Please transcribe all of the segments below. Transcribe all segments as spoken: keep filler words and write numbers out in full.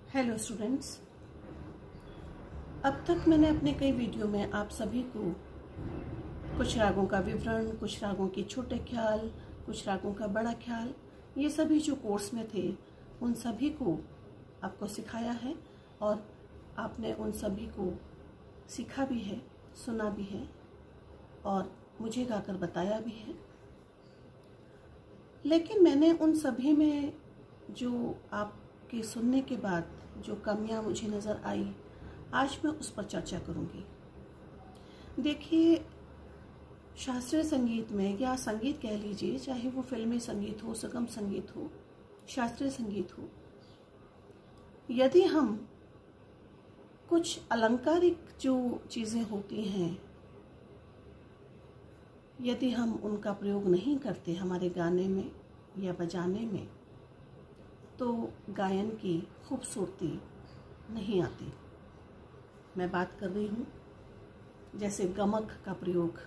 Hello students, अब तक मैंने अपने कई वीडियो में आप सभी को कुछ रागों का विवरण, कुछ रागों के छोटे ख्याल, कुछ रागों का बड़ा ख्याल, ये सभी जो कोर्स में थे उन सभी को आपको सिखाया है और आपने उन सभी को सीखा भी है, सुना भी है और मुझे गाकर बताया भी है। लेकिन मैंने उन सभी में जो आपके सुनने के बाद जो कमियां मुझे नज़र आई, आज मैं उस पर चर्चा करूंगी। देखिए, शास्त्रीय संगीत में या संगीत कह लीजिए, चाहे वो फिल्मी संगीत हो, सुगम संगीत हो, शास्त्रीय संगीत हो, यदि हम कुछ अलंकारिक जो चीज़ें होती हैं यदि हम उनका प्रयोग नहीं करते हमारे गाने में या बजाने में, तो गायन की खूबसूरती नहीं आती। मैं बात कर रही हूँ जैसे गमक का प्रयोग,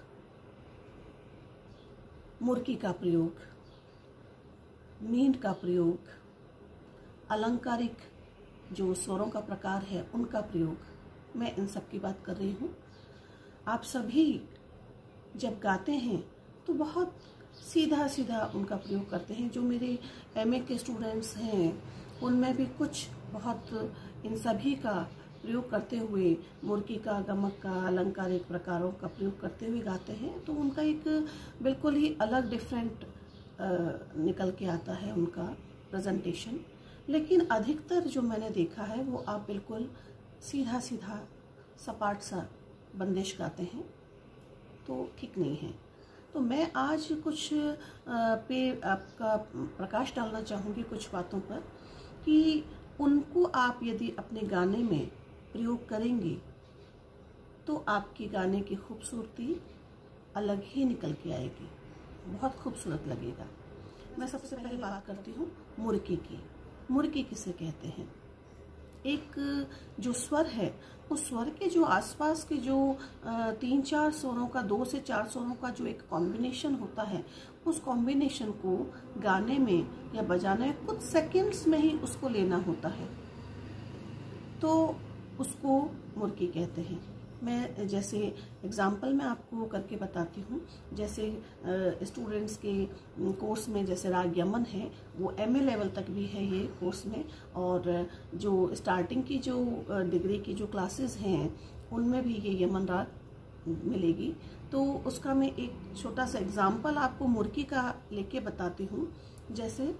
मुर्की का प्रयोग, मींड का प्रयोग, अलंकारिक जो स्वरों का प्रकार है उनका प्रयोग, मैं इन सब की बात कर रही हूँ। आप सभी जब गाते हैं तो बहुत सीधा सीधा उनका प्रयोग करते हैं। जो मेरे एमए के स्टूडेंट्स हैं उनमें भी कुछ बहुत इन सभी का प्रयोग करते हुए, मुर्की का, गमक का, अलंकारिक प्रकारों का प्रयोग करते हुए गाते हैं, तो उनका एक बिल्कुल ही अलग डिफरेंट निकल के आता है उनका प्रेजेंटेशन। लेकिन अधिकतर जो मैंने देखा है वो आप बिल्कुल सीधा सीधा सपाट सा बंदिश गाते हैं, तो ठीक नहीं है। तो मैं आज कुछ पे आपका प्रकाश डालना चाहूँगी कुछ बातों पर कि उनको आप यदि अपने गाने में प्रयोग करेंगे तो आपकी गाने की खूबसूरती अलग ही निकल के आएगी, बहुत खूबसूरत लगेगा। मैं सबसे पहले बात करती हूँ मुर्की की। मुर्की किसे कहते हैं? एक जो स्वर है, उस स्वर के जो आसपास के जो तीन चार स्वरों का, दो से चार स्वरों का जो एक कॉम्बिनेशन होता है, उस कॉम्बिनेशन को गाने में या बजाने में कुछ सेकंड्स में ही उसको लेना होता है, तो उसको मुर्की कहते हैं। मैं जैसे एग्जाम्पल मैं आपको करके बताती हूँ। जैसे स्टूडेंट्स के कोर्स में जैसे राग यमन है, वो एमए लेवल तक भी है ये कोर्स में, और जो स्टार्टिंग की जो डिग्री की जो क्लासेस हैं उनमें भी ये यमन राग मिलेगी। तो उसका मैं एक छोटा सा एग्जाम्पल आपको मुर्की का लेके बताती हूँ। जैसे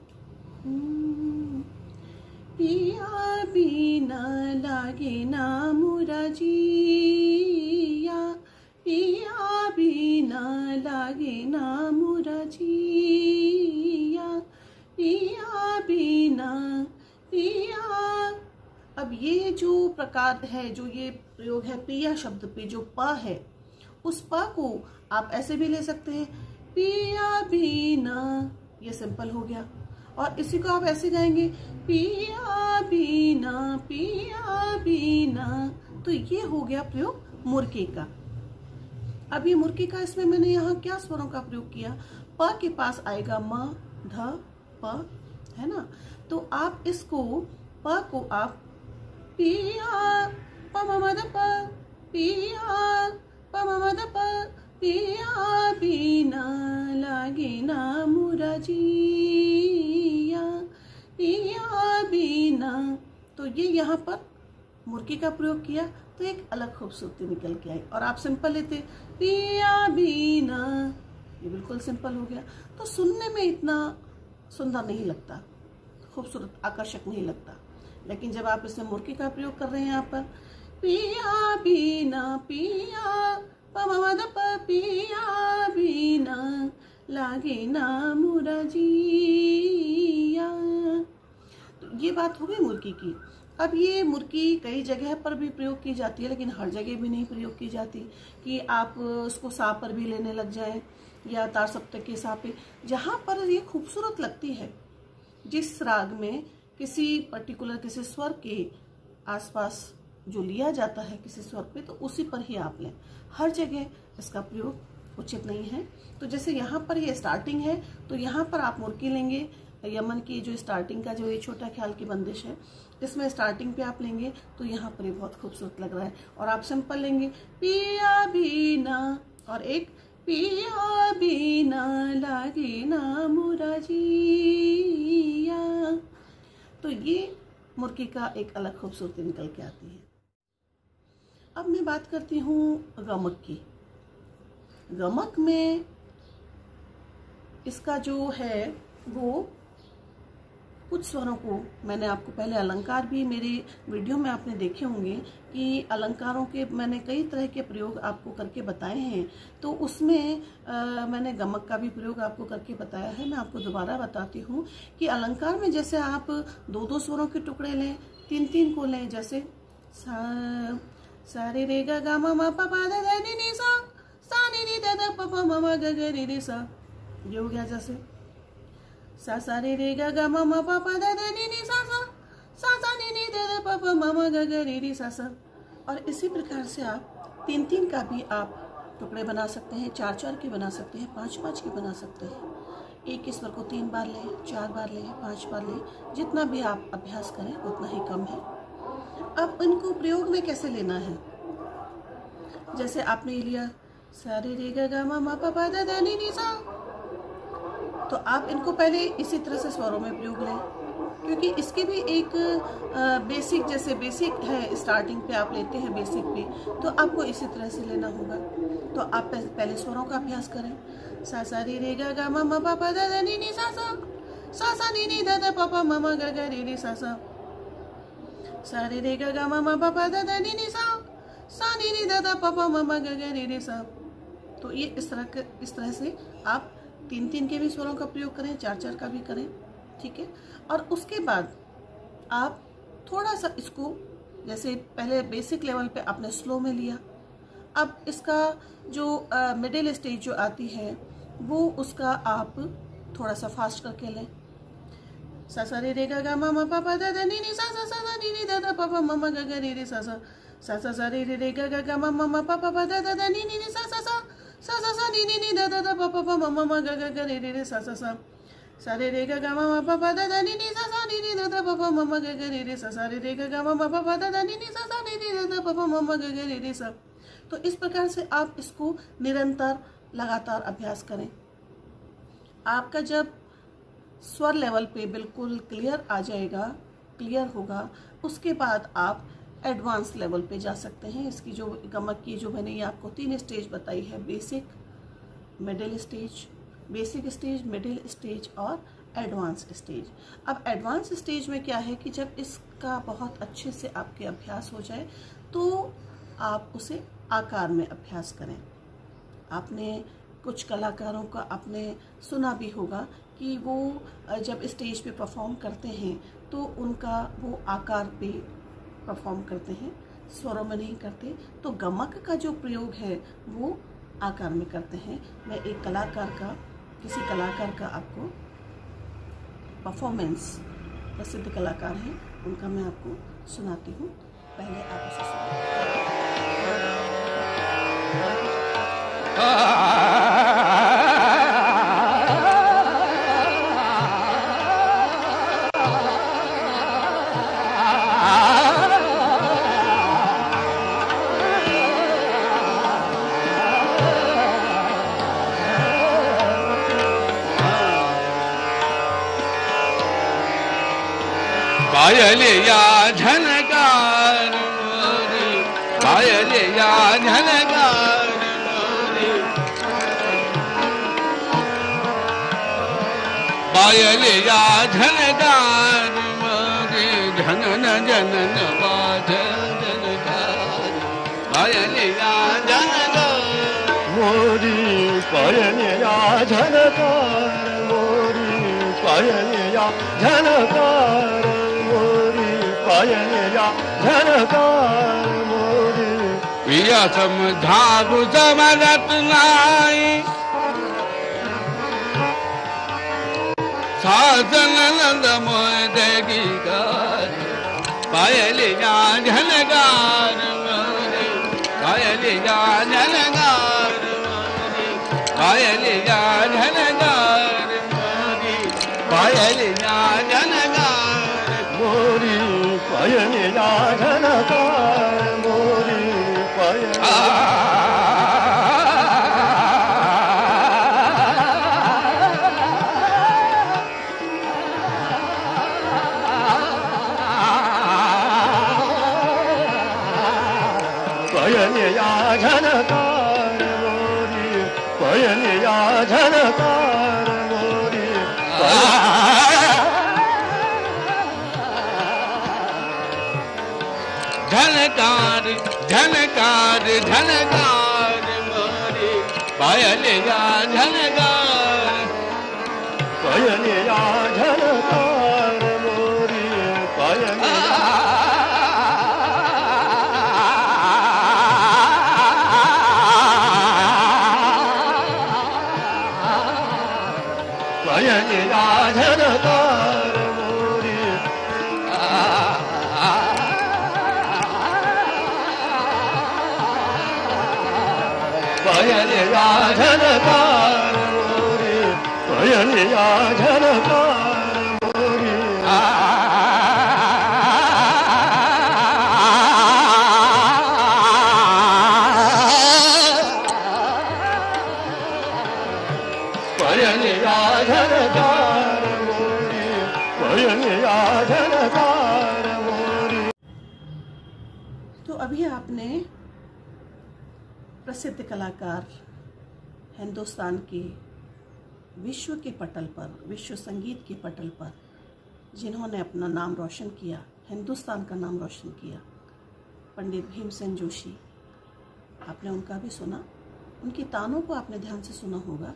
पिया बिना लागे ना मुरा जिया, पिया बिना लागे ना मुरा जिया, पिया बिना पिया। अब ये जो प्रकार है, जो ये प्रयोग है पिया शब्द पे, जो प है, उस प को आप ऐसे भी ले सकते हैं, पिया बिना, ये सिंपल हो गया। और इसी को आप ऐसे गाएंगे, पिया बिना पिया बिना, तो ये हो गया प्रयोग मुर्की का। अब ये मुर्की का, इसमें मैंने यहाँ क्या स्वरों का प्रयोग किया? प के पास आएगा म, ध, प, है ना। तो आप इसको प को आप पिया प म म द प, पिया प म म द प, पिया बिना लागे ना मुरा जिया, पिया बिना। तो ये यहाँ पर मुर्की का प्रयोग किया तो एक अलग खूबसूरती निकल के आई। और आप सिंपल लेते पिया बिना, ये बिल्कुल सिंपल हो गया, तो सुनने में इतना सुंदर नहीं लगता, खूबसूरत, आकर्षक नहीं लगता। लेकिन जब आप इसमें मुर्की का प्रयोग कर रहे हैं यहाँ पर, पिया बिना पिया प म म द प, पिया बिना लागे ना मुरा जिया, तो ये बात हो गई मुर्की की। अब ये मुर्की कई जगह पर भी प्रयोग की जाती है, लेकिन हर जगह भी नहीं प्रयोग की जाती कि आप उसको सा पर भी लेने लग जाएं या तार सप्तकी सा पे। जहाँ पर ये खूबसूरत लगती है, जिस राग में किसी पर्टिकुलर किसी स्वर के आसपास जो लिया जाता है किसी स्वर पे, तो उसी पर ही आप लें। हर जगह इसका प्रयोग उचित नहीं है। तो जैसे यहाँ पर ये स्टार्टिंग है, तो यहाँ पर आप मुर्की लेंगे, यमन की जो स्टार्टिंग का जो ये छोटा ख्याल की बंदिश है, इसमें स्टार्टिंग पे आप लेंगे तो यहाँ पर ये बहुत खूबसूरत लग रहा है। और आप सिंपल लेंगे पिया बीना, और एक पिया बीना लागे ना मोरा जिया। तो ये मुर्गी का एक अलग खूबसूरती निकल के आती है। अब मैं बात करती हूँ गमक की। गमक में इसका जो है वो कुछ स्वरों को मैंने आपको पहले अलंकार भी मेरे वीडियो में आपने देखे होंगे कि अलंकारों के मैंने कई तरह के प्रयोग आपको करके बताए हैं। तो उसमें आ, मैंने गमक का भी प्रयोग आपको करके बताया है। मैं आपको दोबारा बताती हूँ कि अलंकार में जैसे आप दो दो स्वरों के टुकड़े लें, तीन तीन को लें, जैसे सा सारे रे गा गा मा पा पा दा दा नी नी सा सा नी नी दा दा पा पा मा मा गा गा रे रे सा, ये हो गया। जैसे सा सा रे रे गा गा मा मा पा पा दा दा नी नी सा सा सा सा नी नी दा दा पा पा मा मा गा गा रे रे सा सा। और इसी प्रकार से आप तीन तीन का भी आप टुकड़े बना सकते हैं, चार चार के बना सकते हैं, पांच पांच के बना सकते हैं। एक ही स्वर को तीन बार लें, चार बार लें, पांच बार लें, जितना भी आप अभ्यास करें उतना ही कम है। अब इनको प्रयोग में कैसे लेना है, जैसे आपने लिया सारे रे गा गा मा मा पा पा दा दा नी नी सा, तो आप इनको पहले इसी तरह से स्वरों में प्रयोग लें, क्योंकि इसकी भी एक बेसिक, जैसे बेसिक है स्टार्टिंग पे आप लेते हैं बेसिक पे, तो आपको इसी तरह से लेना होगा। तो आप पहले स्वरों का अभ्यास करें। सा सा रे रे गा गा मा मा पा पा दा दा नी नी सा सा सा सा नी नी दा दा पा पा मा मा गा गा रे रे सा सा सा रे रे गा गा मा मा पा पा दा दा नी नी सा सा नी नी दा दा पा पा मा मा गा गा रे रे सा। तो ये इस तरह के इस तरह से आप तीन तीन के भी स्वरों का प्रयोग करें, चार चार का भी करें, ठीक है। और उसके बाद आप थोड़ा सा इसको, जैसे पहले बेसिक लेवल पे आपने स्लो में लिया, अब इसका जो मिडिल स्टेज जो आती है वो उसका आप थोड़ा सा फास्ट करके लें। सा सा रे रे गा गा मा मा पा पा दा दा नी नी सा सा सा सा नी नी दा दा पा पा मा मा गा गा रे रे सा सा सा सा सा रे रे रे गा गा गा मा मा मा पा पा पा दा दा दा नी नी नी सा सा सा सा सा सा नी नी नी दा दा दा पा पा पा मा मा मा गा गा गा रे रे रे सा सा सा सा रे रे गा गा मा मा पा पा दा दा नी नी सा सा नी नी दा दा पा पा मा मा गा गा रे रे सा सा रे रे गा गा मा मा पा पा दा दा नी नी सा सा नी नी दा दा पा पा मा मा गा गा रे रे सा। तो इस प्रकार से आप इसको निरंतर लगातार अभ्यास करें। आपका जब स्वर लेवल पे बिल्कुल क्लियर आ जाएगा, क्लियर होगा, उसके बाद आप एडवांस लेवल पे जा सकते हैं। इसकी जो गमक की जो मैंने ये आपको तीन स्टेज बताई है, basic, middle stage, basic stage, middle stage और एडवांस स्टेज। अब एडवांस स्टेज में क्या है कि जब इसका बहुत अच्छे से आपके अभ्यास हो जाए तो आप उसे आकार में अभ्यास करें। आपने कुछ कलाकारों का आपने सुना भी होगा कि वो जब स्टेज पे परफॉर्म करते हैं तो उनका वो आकार पे परफॉर्म करते हैं, स्वरों में नहीं करते। तो गमक का जो प्रयोग है वो आकार में करते हैं। मैं एक कलाकार का, किसी कलाकार का आपको परफॉर्मेंस, प्रसिद्ध कलाकार हैं, उनका मैं आपको सुनाती हूँ। पहले आप उसे सुनिए। पायलिया झनकार मोरी, पायलिया झनकार मोरी, पायलिया झनकार मोरी, झनन जनन बाधल जनकार, पायलिया झनकार मोरी, पायलिया झनकार मोरी, पायलिया झनकार पायलिया झनकार मोरी। पिया समझाबु समरत नाई, साजन नंद मोय देगी गार, पायलिया झनकार मोरी, पायलिया झनकार मोरी, पायलिया झनकार मोरी, पायलिया झनकार मोरी पायलिया झनकार मोरी पायलिया पायलिया झनकार मोरी पायलिया झनकार मोरी झनकार झनकार झनकार मोरी पायलिया झनकार पायलिया झनकार मोरी पायलिया पायलिया झनकार मोरी पायलिया झनकार मोरी पायलिया झनकार मोरी पायलिया झनकार मोरी पायलिया झनकार मोरी। तो अभी आपने प्रसिद्ध कलाकार हिंदुस्तान के विश्व के पटल पर, विश्व संगीत के पटल पर जिन्होंने अपना नाम रोशन किया, हिंदुस्तान का नाम रोशन किया, पंडित भीमसेन जोशी, आपने उनका भी सुना। उनकी तानों को आपने ध्यान से सुना होगा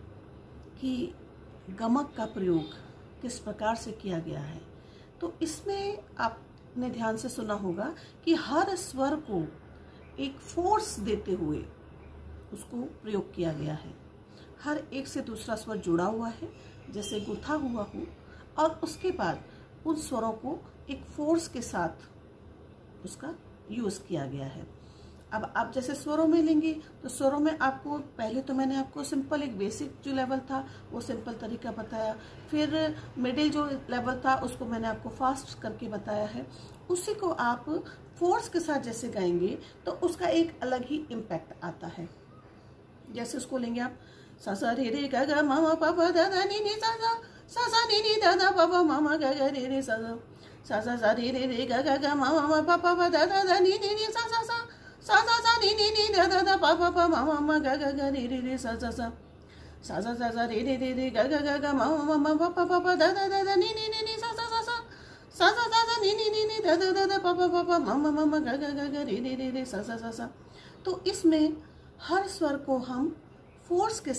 कि गमक का प्रयोग किस प्रकार से किया गया है। तो इसमें आपने ध्यान से सुना होगा कि हर स्वर को एक फोर्स देते हुए उसको प्रयोग किया गया है। हर एक से दूसरा स्वर जुड़ा हुआ है, जैसे गुथा हुआ हो, और उसके बाद उन स्वरों को एक फोर्स के साथ उसका यूज़ किया गया है। अब आप जैसे स्वरों में लेंगे तो स्वरों में आपको पहले तो मैंने आपको सिंपल एक बेसिक जो लेवल था वो सिंपल तरीका बताया, फिर मिडिल जो लेवल था उसको मैंने आपको फास्ट करके बताया है। उसी को आप फोर्स के साथ जैसे गाएंगे तो उसका एक अलग ही इम्पैक्ट आता है। जैसे उसको लेंगे आप सा सा रे रे गा गा मामा पापा दादा नी नी सा सा सा सा नी नी दादा पापा मामा गा गा रे रे सा सा सा सा सा रे रे रे गा गा गा मामा पापा दादा दादा नी नी नी सा सा सा सा सा सा नी नी नी दादा दादा पापा पापा मामा मामा गा गा गा रे रे रे सा सा सा सा सा सा सा रे रे रे रे गा गा गा गा मामा मामा पापा पापा दादा दादा नी नी नी नी सा सा सा सा सा सा सा सा नी नी नी नी दादा दादा पापा पापा मामा मामा गा गा गा गा रे रे रे रे सा सा सा सा। तो इसमें हर स्वर को हम फोर्स के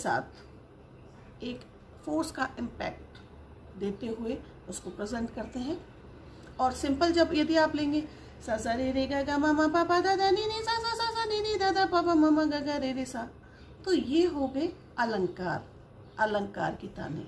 साथ एक फोर्स का इम्पैक्ट देते हुए उसको प्रेजेंट करते हैं। और सिंपल जब यदि आप लेंगे सा सा रे रे गा गा मामा पापा दादा नी नी सा सा सा सा नी नी दादा पापा मामा गा गा रे रे सा, तो ये हो गए अलंकार, अलंकार की ताने।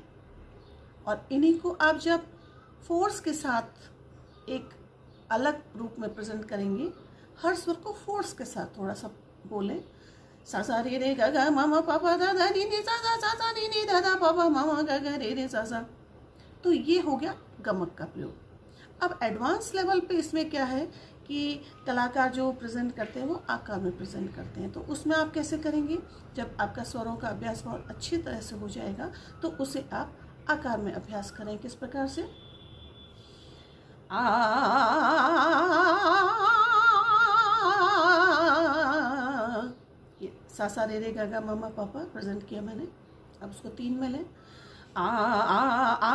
और इन्हीं को आप जब फोर्स के साथ एक अलग रूप में प्रेजेंट करेंगे, हर स्वर को फोर्स के साथ थोड़ा सा बोलें, सा सा रे रे गा गा मामा पापा दादा नी नी सा सा सा सा नी नी दादा पापा मामा गा गा रे रे सा सा, तो ये हो गया गमक का प्रयोग। अब एडवांस लेवल पे इसमें क्या है कि कलाकार जो प्रेजेंट करते हैं वो आकार में प्रेजेंट करते हैं। तो उसमें आप कैसे करेंगे, जब आपका स्वरों का अभ्यास बहुत अच्छी तरह से हो जाएगा तो उसे आप आकार में अभ्यास करें। किस प्रकार से, आ ये सा सा रे रे गा गा मामा पापा प्रेजेंट किया मैंने। अब उसको तीन में लें, आ आ आ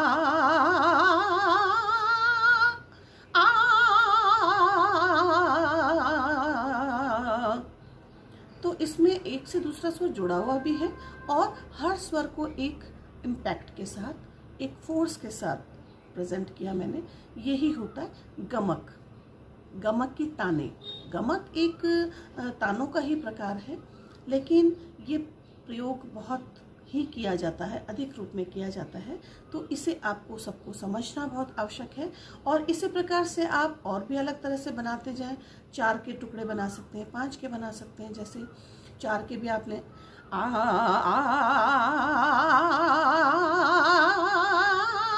तो इसमें एक से दूसरा स्वर जुड़ा हुआ भी है और हर स्वर को एक इम्पैक्ट के साथ, एक फोर्स के साथ प्रेजेंट किया मैंने। यही होता है गमक, गमक की ताने। गमक एक तानों का ही प्रकार है, लेकिन ये प्रयोग बहुत ही किया जाता है, अधिक रूप में किया जाता है। तो इसे आपको सबको समझना बहुत आवश्यक है। और इसी प्रकार से आप और भी अलग तरह से बनाते जाएं। चार के टुकड़े बना सकते हैं, पांच के बना सकते हैं। जैसे चार के भी आप लें, आ आ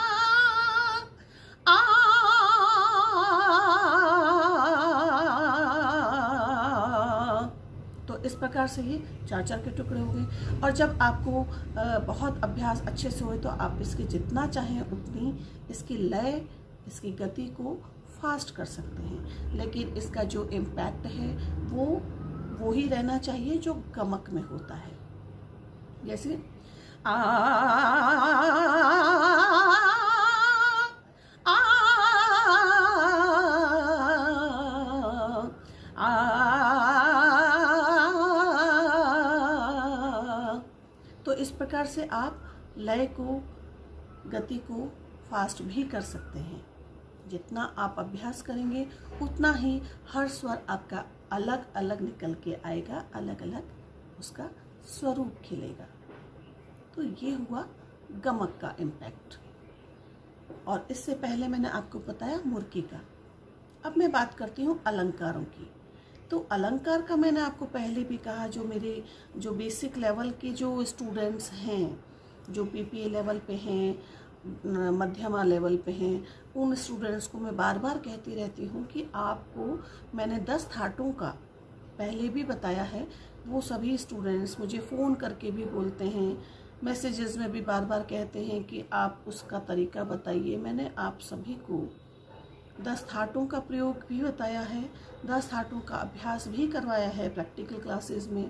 प्रकार से ये चार चार के टुकड़े हो गए। और जब आपको बहुत अभ्यास अच्छे से होए तो आप इसके जितना चाहें उतनी इसकी लय, इसकी गति को फास्ट कर सकते हैं, लेकिन इसका जो इम्पैक्ट है वो वो ही रहना चाहिए जो गमक में होता है। जैसे आ, आ, आ, तो इस प्रकार से आप लय को, गति को फास्ट भी कर सकते हैं। जितना आप अभ्यास करेंगे उतना ही हर स्वर आपका अलग अलग निकल के आएगा, अलग अलग उसका स्वरूप खिलेगा। तो ये हुआ गमक का इम्पैक्ट। और इससे पहले मैंने आपको बताया मुर्की का। अब मैं बात करती हूँ अलंकारों की। तो अलंकार का मैंने आपको पहले भी कहा, जो मेरे जो बेसिक लेवल के जो स्टूडेंट्स हैं, जो पीपीए लेवल पे हैं, मध्यमा लेवल पे हैं, उन स्टूडेंट्स को मैं बार बार कहती रहती हूँ कि आपको मैंने दस थाटों का पहले भी बताया है। वो सभी स्टूडेंट्स मुझे फ़ोन करके भी बोलते हैं, मैसेजेस में भी बार बार कहते हैं कि आप उसका तरीका बताइए। मैंने आप सभी को दस थाटों का प्रयोग भी बताया है, दस थाटों का अभ्यास भी करवाया है प्रैक्टिकल क्लासेस में,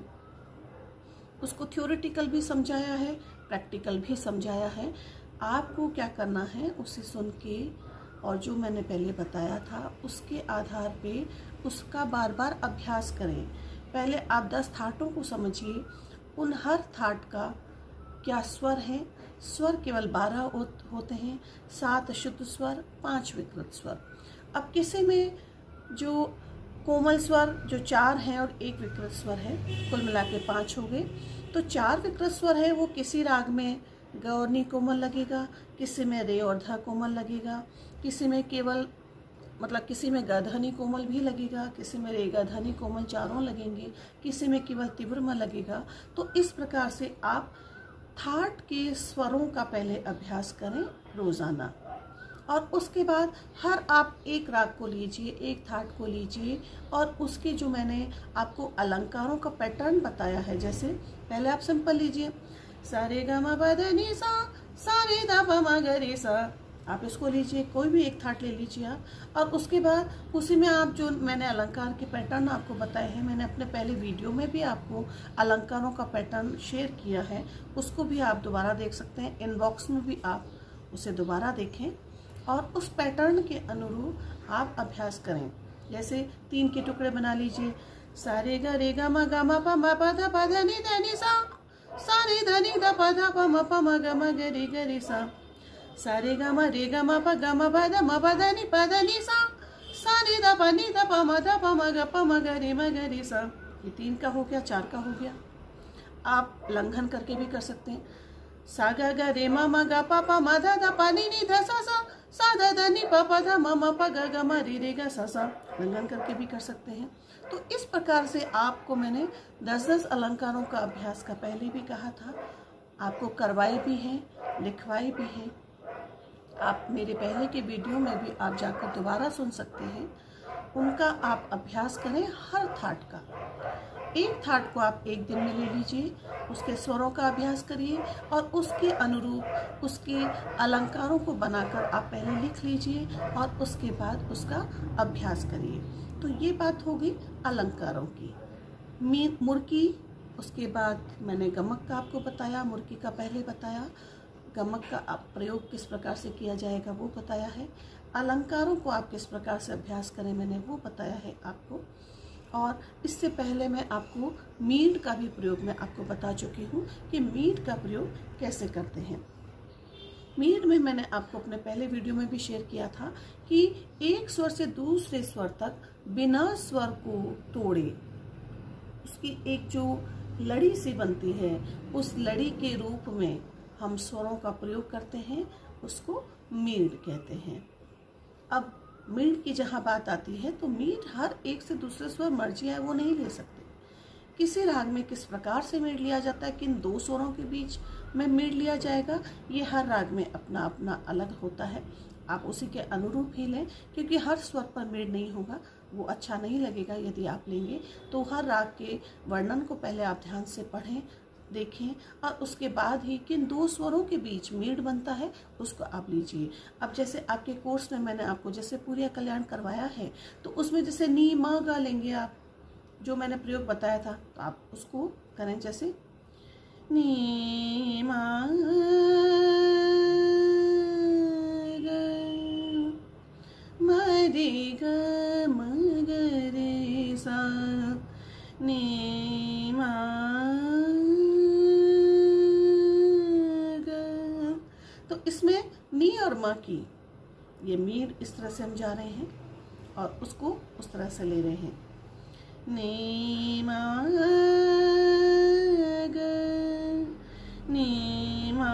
उसको थ्योरेटिकल भी समझाया है, प्रैक्टिकल भी समझाया है। आपको क्या करना है, उसे सुन के और जो मैंने पहले बताया था उसके आधार पे उसका बार बार अभ्यास करें। पहले आप दस थाटों को समझिए, उन हर थाट का क्या स्वर है। स्वर केवल बारह होते हैं, सात शुद्ध स्वर, पांच विकृत स्वर। अब किसी में जो कोमल स्वर जो चार हैं और एक विकृत स्वर है, कुल मिला के पाँच हो गए। तो चार विकृत स्वर है वो किसी राग में ग और नी कोमल लगेगा, किसी में रे और ध कोमल लगेगा, किसी में केवल मतलब किसी में ग ध नी कोमल भी लगेगा, किसी में रे ग ध नी कोमल चारों लगेंगे, किसी में केवल तीव्र म लगेगा। तो इस प्रकार से आप थाट के स्वरों का पहले अभ्यास करें रोजाना, और उसके बाद हर आप एक राग को लीजिए, एक थाट को लीजिए, और उसके जो मैंने आपको अलंकारों का पैटर्न बताया है, जैसे पहले आप सिंपल लीजिए सा रे ग म प ध नि सा, सा रे ध प म ग रे सा, आप इसको लीजिए, कोई भी एक थाट ले लीजिए आप। और उसके बाद उसी में आप जो मैंने अलंकार के पैटर्न आपको बताए हैं, मैंने अपने पहले वीडियो में भी आपको अलंकारों का पैटर्न शेयर किया है, उसको भी आप दोबारा देख सकते हैं, इनबॉक्स में भी आप उसे दोबारा देखें और उस पैटर्न के अनुरूप आप अभ्यास करें। जैसे तीन के टुकड़े बना लीजिए, सा रे ग रे ग म ग म प म प ध प ध नि ध नि सा, सा रे ध नि ध प ध प म प म ग म ग रे ग रे सा, सा रे ग म रे ग म प ग म प ध म प ध नि प ध नि सा, सा रे ध प नि ध प म ध प म ग प म ग रे म ग रे सा। ये तीन का हो गया, चार का हो गया। आप लंघन करके भी कर सकते हैं, सा ग ग रे म म ग प प म ध ध प नि नि ध सा सा, सा ध ध नि प प ध म म प ग ग म रे रे ग सा सा। लंघन करके भी कर सकते हैं। तो इस प्रकार से आपको मैंने दस दस अलंकारों का अभ्यास का पहले भी कहा था, आपको करवाए भी हैं, लिखवाए भी हैं। आप मेरे पहले के वीडियो में भी आप जाकर दोबारा सुन सकते हैं। उनका आप अभ्यास करें हर थाट का। एक थाट को आप एक दिन में ले लीजिए, उसके स्वरों का अभ्यास करिए और उसके अनुरूप उसके अलंकारों को बनाकर आप पहले लिख लीजिए और उसके बाद उसका अभ्यास करिए। तो ये बात होगी अलंकारों की। मी मुर्की, उसके बाद मैंने गमक का आपको बताया, मुर्की का पहले बताया, गमक का आप प्रयोग किस प्रकार से किया जाएगा वो बताया है, अलंकारों को आप किस प्रकार से अभ्यास करें मैंने वो बताया है आपको। और इससे पहले मैं आपको मीट का भी प्रयोग मैं आपको बता चुकी हूँ कि मीट का प्रयोग कैसे करते हैं। मीट में मैंने आपको अपने पहले वीडियो में भी शेयर किया था कि एक स्वर से दूसरे स्वर तक बिना स्वर को तोड़े उसकी एक जो लड़ी सी बनती है, उस लड़ी के रूप में हम स्वरों का प्रयोग करते हैं, उसको मीट कहते हैं। अब मीट की जहाँ बात आती है तो मीट हर एक से दूसरे स्वर मर्जी है वो नहीं ले सकते। किसी राग में किस प्रकार से मीट लिया जाता है, किन दो स्वरों के बीच में मीट लिया जाएगा, ये हर राग में अपना अपना अलग होता है। आप उसी के अनुरूप ही लें, क्योंकि हर स्वर पर मीट नहीं होगा, वो अच्छा नहीं लगेगा यदि आप लेंगे। तो हर राग के वर्णन को पहले आप ध्यान से पढ़ें, देखें, और उसके बाद ही किन दो स्वरों के बीच मेड़ बनता है उसको आप लीजिए। अब जैसे आपके कोर्स में मैंने आपको जैसे पूर्या कल्याण करवाया है, तो उसमें जैसे नी मा गा लेंगे आप, जो मैंने प्रयोग बताया था, तो आप उसको करें जैसे नी मा मा रे ग म ग रे सा नी मा ग। तो इसमें नी और मा की ये मीर इस तरह से हम जा रहे हैं और उसको उस तरह से ले रहे हैं। नी मा ग नी मा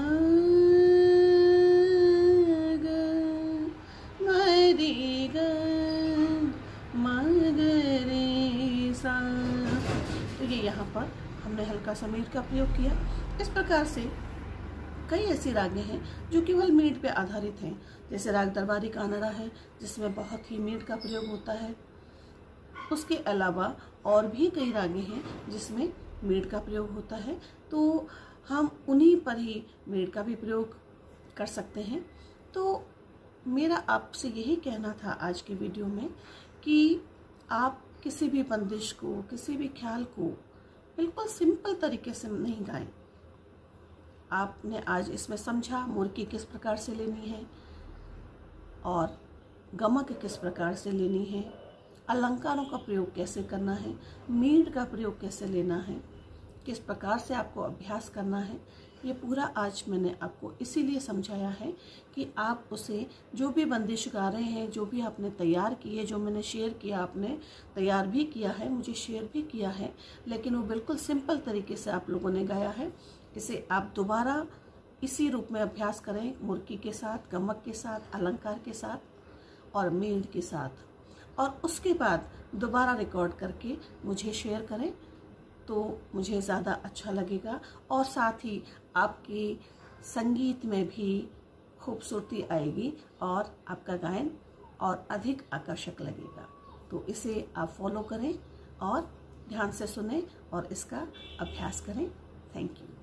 ग म रे ग म ग रे सा। तो ये यहाँ पर हमने हल्का सा मीट का प्रयोग किया। इस प्रकार से कई ऐसी रागें हैं जो केवल मीट पे आधारित हैं, जैसे राग दरबारी कानड़ा है जिसमें बहुत ही मीट का प्रयोग होता है। उसके अलावा और भी कई रागें हैं जिसमें मीट का प्रयोग होता है, तो हम उन्हीं पर ही मीट का भी प्रयोग कर सकते हैं। तो मेरा आपसे यही कहना था आज की वीडियो में कि आप किसी भी बंदिश को, किसी भी ख्याल को बिल्कुल सिंपल तरीके से नहीं गाएं। आपने आज इसमें समझा मुर्की किस प्रकार से लेनी है और गमक किस प्रकार से लेनी है, अलंकारों का प्रयोग कैसे करना है, मीट का प्रयोग कैसे लेना है, किस प्रकार से आपको अभ्यास करना है। ये पूरा आज मैंने आपको इसीलिए समझाया है कि आप उसे जो भी बंदिश गा रहे हैं, जो भी आपने तैयार की है, जो मैंने शेयर किया, आपने तैयार भी किया है, मुझे शेयर भी किया है, लेकिन वो बिल्कुल सिंपल तरीके से आप लोगों ने गाया है। इसे आप दोबारा इसी रूप में अभ्यास करें, मुर्की के साथ, गमक के साथ, अलंकार के साथ और मीट के साथ, और उसके बाद दोबारा रिकॉर्ड करके मुझे शेयर करें तो मुझे ज़्यादा अच्छा लगेगा, और साथ ही आपके संगीत में भी खूबसूरती आएगी और आपका गायन और अधिक आकर्षक लगेगा। तो इसे आप फॉलो करें और ध्यान से सुनें और इसका अभ्यास करें। Thank you.